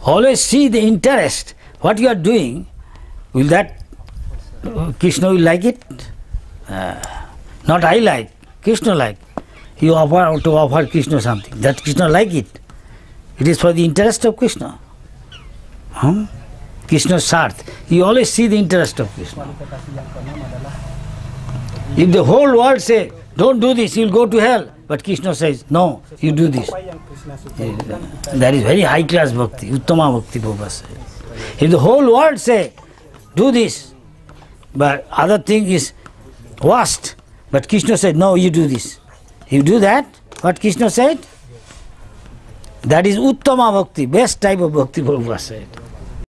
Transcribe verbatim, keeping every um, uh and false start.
always see the interest, what you are doing, will that uh, Krishna will like it? Uh, not I like, Krishna like. You offer to offer Krishna something, that Krishna like it. It is for the interest of Krishna. Huh? Krishna's sarth. You always see the interest of Krishna. If the whole world say, don't do this, you will go to hell. But Krishna says, no, you do this. That is very high class bhakti, uttama bhakti Prabhupada says. If the whole world say, do this, but other thing is worst, but Krishna said, no, you do this. You do that, what Krishna said? That is uttama bhakti, best type of bhakti Prabhupada said.